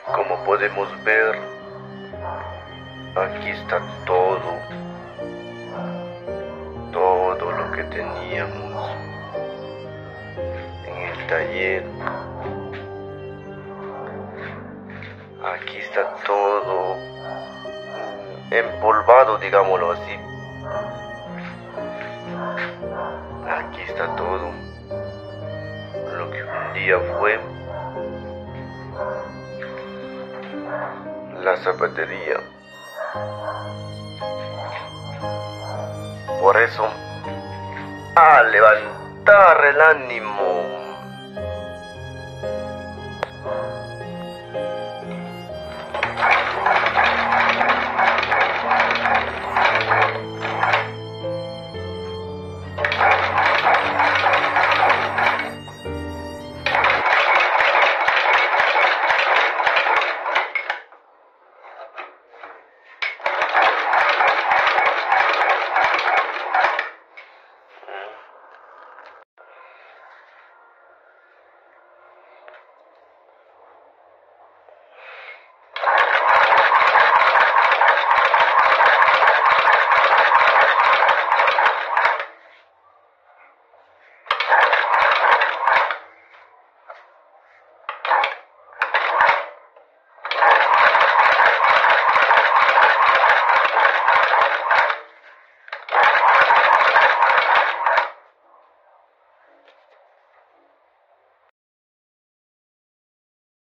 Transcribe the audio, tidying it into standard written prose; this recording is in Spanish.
Como podemos ver, aquí está todo lo que teníamos en el taller. Aquí está todo empolvado, digámoslo así. Aquí está todo lo que un día fue la zapatería. Por eso, a levantar el ánimo.